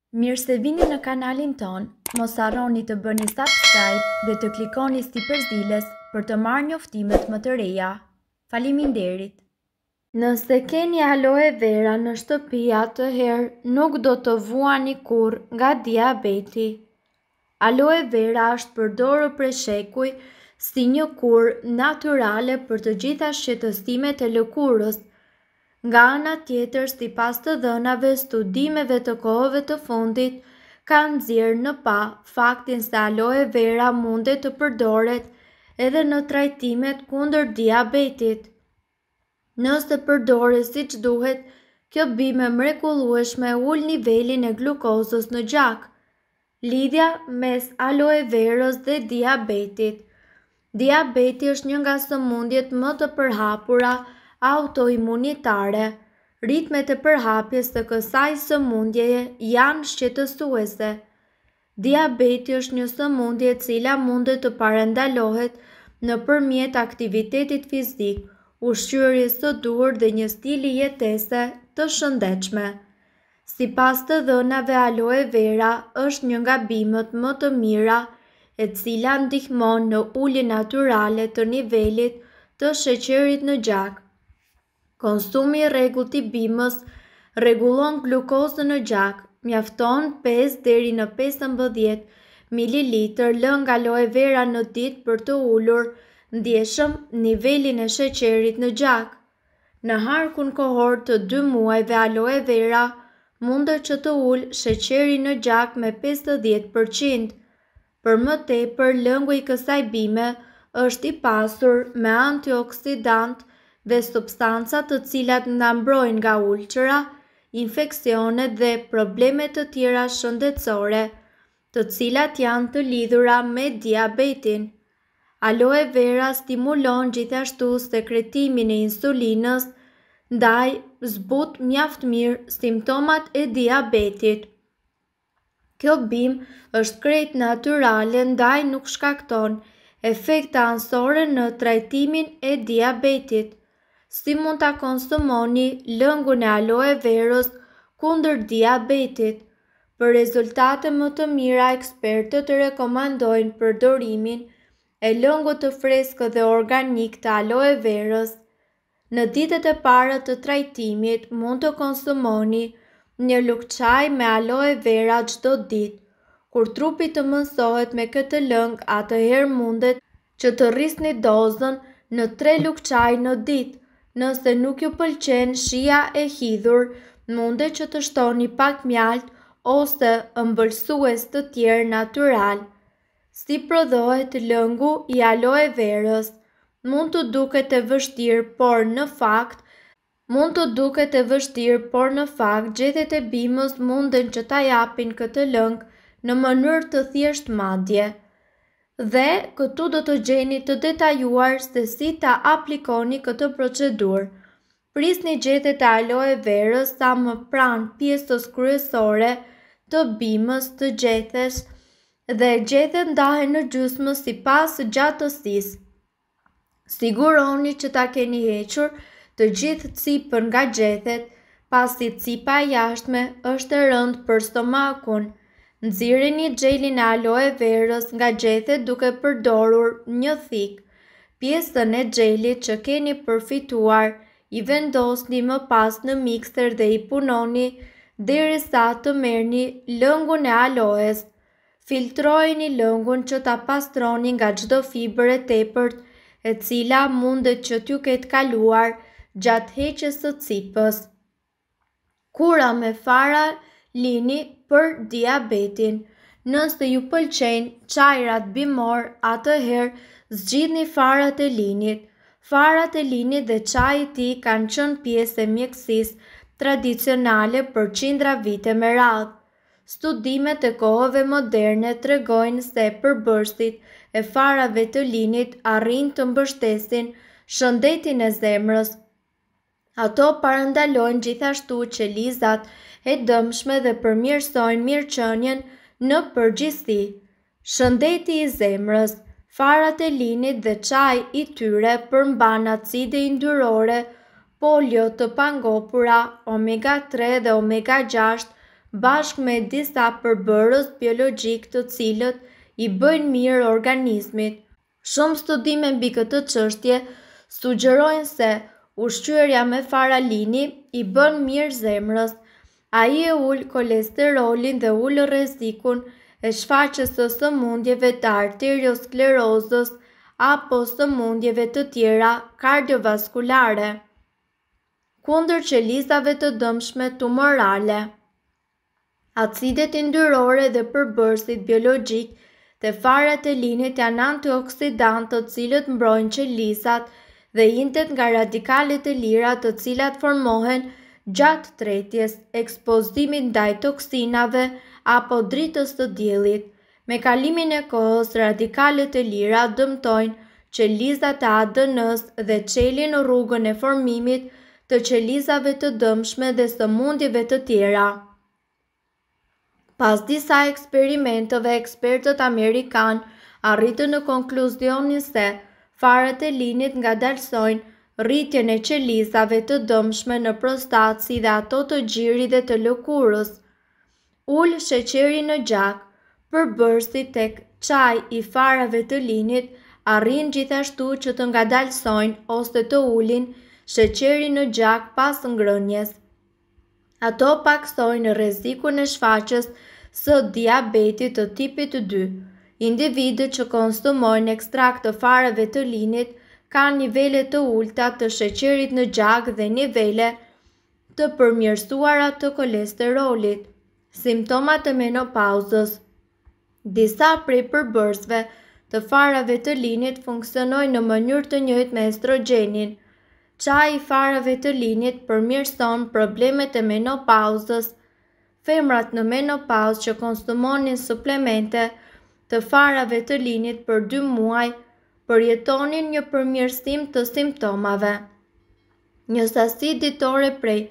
Mirë se vini në kanalin ton, mos harroni të bëni subscribe dhe të klikoni si përzdiles për të marrë njoftimet më të reja. Faleminderit! Nëse keni aloe vera në shtëpi, atëherë nuk do të vuani kurrë nga diabeti. Aloe vera është përdorur prej shekuj si një kurrë natyrale për të gjitha shqetësimet e lëkurës. Nga ana tjetër, sipas të dhënave studimeve të kohëve të fundit, kanë nxjerrë në pa faktin se aloe vera mundet të përdoret edhe në trajtimet kundër diabetit. Nëse përdoret siç duhet, kjo bime mrekullueshme ul nivelin e glukozës në gjak. Lidhja mes aloe verës dhe diabetit. Diabeti është një nga sëmundjet më të përhapura autoimunitare. Ritmet e përhapjes të kësaj sëmundjeje janë shqetësuese. Diabeti është një sëmundje e cila mundet të parandalohet nëpërmjet aktivitetit fizik, ushqyerjes së duhur dhe një stili jetese të shëndetshme. Sipas të dhënave, aloe vera është një nga bimët më të mira, e cila ndihmon në uljen natyrale të nivelit të sheqerit në gjak. Konsumi i rregullt i bimës rregullon glukozën në gjak. Mjafton 5 deri në 15 ml lëng aloe vera në ditë për të ulur ndjeshëm nivelin e sheqerit në gjak. Në harkun kohor të 2 muajve, aloe vera mundet që të ulë sheqerin në gjak me 50%. Për më tepër, lëngu i kësaj bime është i pasur me antioksidant dhe substanca të cilat na mbrojnë nga ulçëra, infeksionet dhe problemet të tjera shëndetësore, të cilat janë të lidhura me diabetin. Aloe vera stimulon gjithashtu sekretimin e insulinës, ndaj zbut mjaft mirë simptomat e diabetit. Kjo bimë është krejt natyrale, ndaj nuk shkakton efekte anësore në trajtimin e diabetit. Si mund ta konsumoni lëngun e aloe verës kundër diabetit? Për rezultate më të mira, ekspertët rekomandojnë përdorimin e lëngut të freskët dhe organik të aloe verës. Në ditët e para të trajtimit, mund të konsumoni një lugë çaj me aloe vera çdo ditë. Kur trupi të mësohet me këtë lëng, atëherë mundet që të rrisni dozën në 3 lugë çaj në ditë. Nëse nuk ju pëlqen shija e hidhur, mundet që të shtoni pak mjalt ose ëmbëlsues të tjerë natyral. Si prodhohet lëngu i aloe verës? Mund të duket e vështirë, por në fakt gjethet e bimës munden që ta japin këtë lëng në mënyrë të thjeshtë madje. Dhe këtu do të gjeni të detajuar se si ta aplikoni këtë procedurë. Prisni gjethet e aloe verës sa më pranë pjesës kryesore të bimës të gjethes dhe gjethet ndahen në gjysmë sipas gjatësisë. Sigurohuni që ta keni hequr të gjithë cipën nga gjethet, pasi cipa e jashtme është e rëndë për stomakun. Nxirreni xhelin e aloe verës nga gjethet duke përdorur një thik. Pjesën e xhelit që keni përfituar i vendosni më pas në mikser dhe i punoni derisa të merrni lëngun e aloes. Filtrojeni lëngun që ta pastroni nga çdo fibër e tepërt, e cila mundet që t'ju ketë kaluar gjatë heqjes së cipës. Kura me fara lini për diabetin. Nëse ju pëlqejnë çajrat bimor, atëherë zgjidhni farat e linit. Farat e linit dhe çaji i tij kanë qenë pjesë e mjekësisë tradicionale për qindra vite me radhë. Studimet e kohëve moderne tregojnë se përbërësit e farave të linit arrin të mbështesin shëndetin e zemrës. Ato parandalojnë gjithashtu qelizat e dëmshme dhe përmirësojnë mirëqenien në përgjithësi. Shëndeti i zemrës. Farat e linit dhe çaji i tyre përmban acide yndyrore, polio të pangopura, omega 3 dhe omega 6, bashkë me disa përbërës biologjik të cilët i bëjnë mirë organizmit. Shumë studime mbi këtë çështje sugjerojnë se ushqyerja me faralini i bën mirë zemrës. Ai e ul kolesterolin dhe ul rrezikun e shfaqjes së sëmundjeve të arteriosklerozës apo sëmundjeve të tjera kardiovaskulare, kundër qelizave të dëmshme tumorale. Acidet yndyrore dhe përbërësit biologjik të farat e linit janë antioksidantë të cilët mbrojnë qelizat dhe intet nga radikalet e lira të cilat formohen gjatë tretjes, ekspozimit ndaj toksinave apo dritës të diellit. Me kalimin e kohës, radikalet e lira dëmtojnë qelizat e ADN-s dhe çelin në rrugën e formimit të qelizave të dëmshme dhe sëmundjeve të tjera. Pas disa eksperimenteve, ekspertët amerikan arritën në konkluzionin se farat e linit ngadalsojnë rritjen e qelizave të dëmshme në prostatë si dhe ato të gjirit dhe të lëkurës. Ul sheqeri në gjak, përbërësi tek çaji i farave të linit arrin gjithashtu që të ngadalsojnë ose të ulin sheqeri në gjak pas ngrënies. Ato paksojnë rrezikun e shfaqjes së diabetit të tipit 2. Individët që konsumojnë ekstrakt të farave të linit kanë nivele të ulta të sheqerit në gjak dhe nivele të përmirësuara të kolesterolit. Simptomat e menopauzës. Disa prej përbërësve të farave të linit funksionojnë në mënyrë të njëjtë me estrogenin. Çaji i farave të linit përmirëson problemet e menopauzës. Femrat në menopauzë që konsumonin suplemente të farave të linit për 2 muaj përjetonin një përmirësim të simptomave. Një sasi ditore prej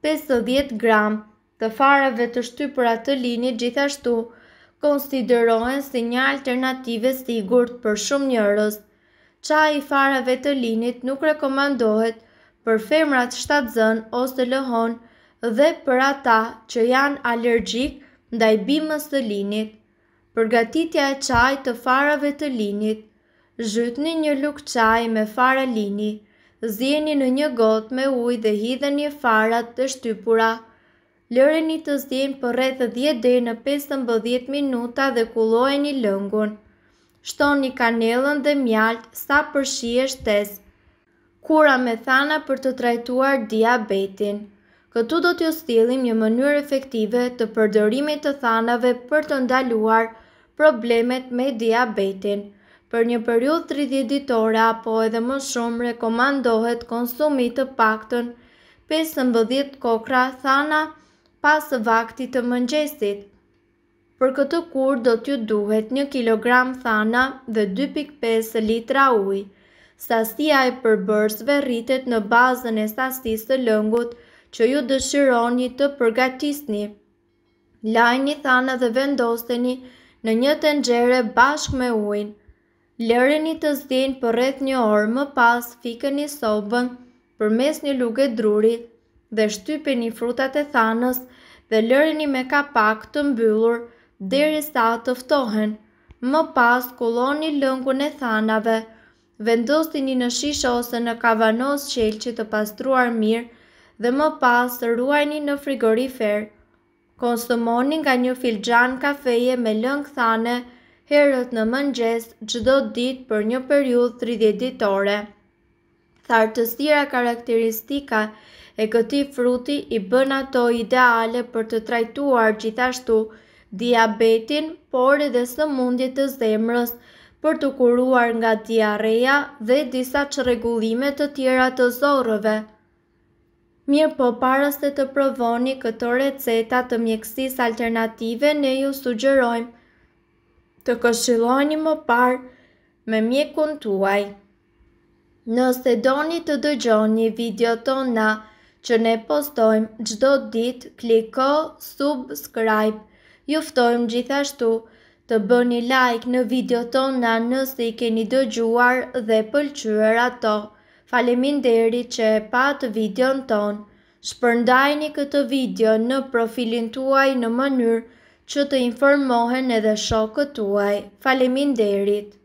50 gram të farave të shtypura të linit gjithashtu konsiderohen si një alternativë e sigurt për shumë njerëz. Çaji i farave të linit nuk rekomandohet për femrat shtatzën ose lëhon dhe për ata që janë alergjik ndaj bimës së linit. Përgatitja e çajit të farave të linit. Zhytni një lugë çaji me fara lini, zjeni në një gotë me ujë dhe hidheni farat të shtypura. Lëreni të zjenë për rreth 10 deri në 15 minuta dhe kullojeni lëngun. Shtoni kanellën dhe mjalt sa përshije shtesë. Kura me thana për të trajtuar diabetin. Këtu do t'ju stillim një mënyrë efektive të përdorimit të thanave për të ndaluar problemet me diabetin. Për një periudhë 30 ditore apo edhe më shumë rekomandohet konsumi të paktën 15 kokra thana pas vaktit të mëngjesit. Për këtë kur do t'ju duhet 1 kilogram thana dhe 2.5 litra ujë. Sasia e përbërësve rritet në bazën e sasisë të lëngut që ju dëshironi të përgatisni. Lajni thana dhe vendoseni në një tenxhere bashkë me ujin. Lëreni të zjenë për rreth 1 orë, më pas fikëni sobën përmes një lugë druri dhe shtypeni frutat e thanës dhe lëreni me kapak të mbyllur derisa të ftohen. Më pas kulloni lëngun e thanave, vendosini në shishe ose në kavanoz qelçi të pastruar mirë dhe më pas ruajni në frigorifer. Konsumoni nga një filxhan kafeje me lëng thane herët në mëngjes çdo ditë për një periudhë 30 ditore. Thartësira karakteristika e këtij fruti i bën ato ideale për të trajtuar gjithashtu diabetin, por edhe sëmundjet të zemrës, për të kuruar nga diarrea dhe disa çrregullime të tjera të zorrëve. Mirë po, para se të provoni këto receta të mjekësisë alternative, ne ju sugjerojmë të këshilloni më parë me mjekun tuaj. Nëse doni të dëgjoni videot tona që ne postojmë çdo ditë, kliko subscribe. Ju ftojmë gjithashtu të bëni like në videot tona nëse i keni dëgjuar dhe pëlqyer ato. Faleminderit që e pat videon ton. Shpërndajni këtë video në profilin tuaj në mënyrë që të informohen edhe shokët tuaj. Faleminderit!